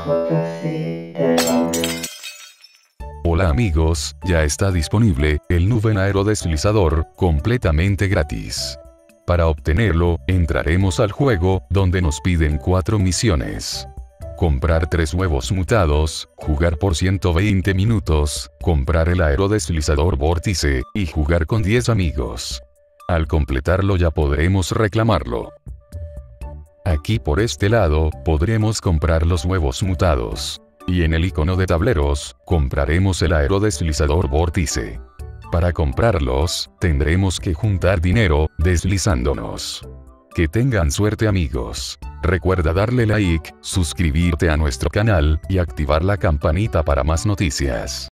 Hola amigos, ya está disponible el Nuven Aerodeslizador, completamente gratis. Para obtenerlo, entraremos al juego, donde nos piden 4 misiones. Comprar 3 huevos mutados, jugar por 120 minutos, comprar el aerodeslizador vórtice, y jugar con 10 amigos. Al completarlo ya podremos reclamarlo. Aquí por este lado, podremos comprar los huevos mutados. Y en el icono de tableros, compraremos el aerodeslizador vórtice. Para comprarlos, tendremos que juntar dinero, deslizándonos. Que tengan suerte amigos. Recuerda darle like, suscribirte a nuestro canal, y activar la campanita para más noticias.